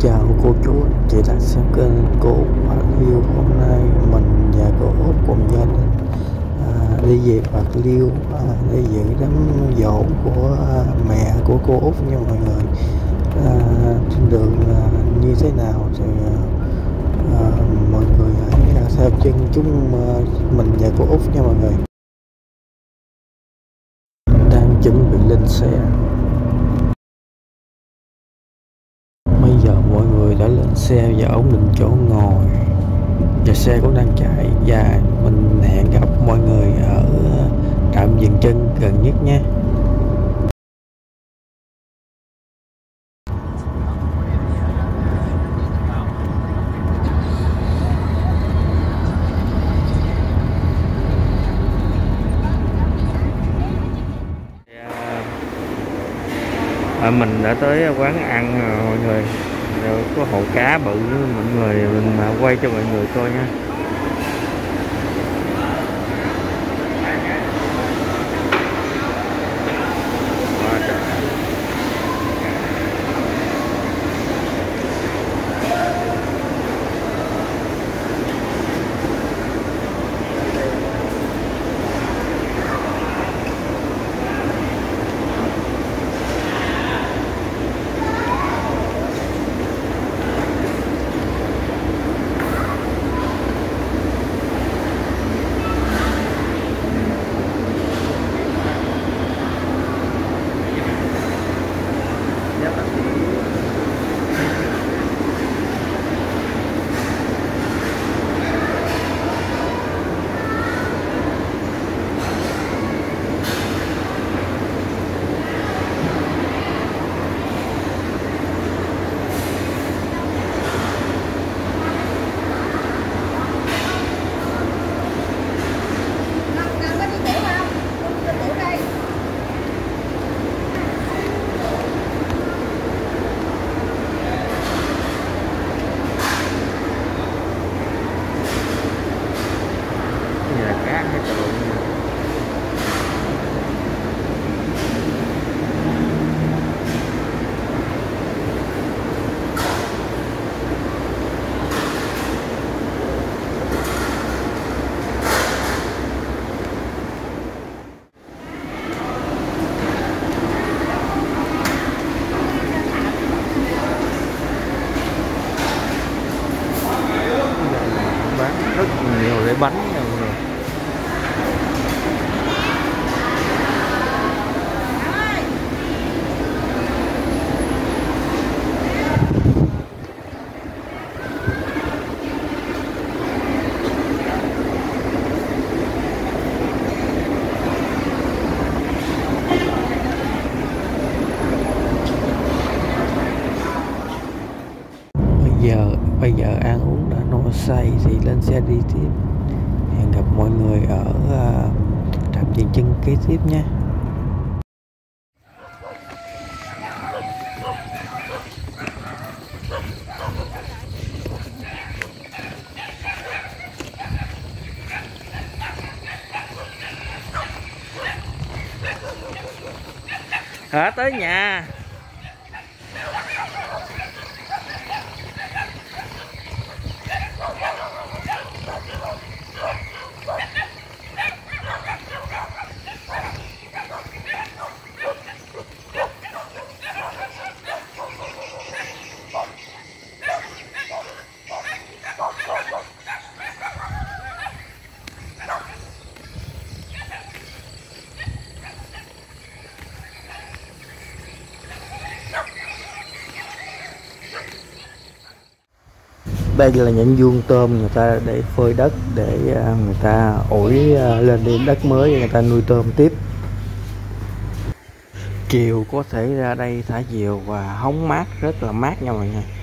Chào cô chú anh chị đã xem kênh cô Út Bạc Liêu. Hôm nay mình và cô Út cùng gia đình đi về Bạc Liêu để dự đám giỗ của mẹ của cô Út nha mọi người. Trên đường như thế nào thì mọi người hãy theo chân chúng mình và cô Út nha mọi người. Đang chuẩn bị lên xe. Bây giờ mọi người đã lên xe và ổn định chỗ ngồi và xe cũng đang chạy, và mình hẹn gặp mọi người ở trạm dừng chân gần nhất nhé. Mình đã tới quán ăn rồi mọi người. Rồi có hồ cá bự mọi người, mình quay cho mọi người coi nha. Rất nhiều cái bánh nha mọi người. Bây giờ ăn uống đã no say thì lên xe đi tiếp. Hẹn gặp mọi người ở trạm dừng chân kế tiếp nhé. Tới nhà. Đây là những vuông tôm người ta để phơi đất để người ta ủi lên đi đất mới để người ta nuôi tôm tiếp. Chiều có thể ra đây thả diều và hóng mát, rất là mát nha mọi người.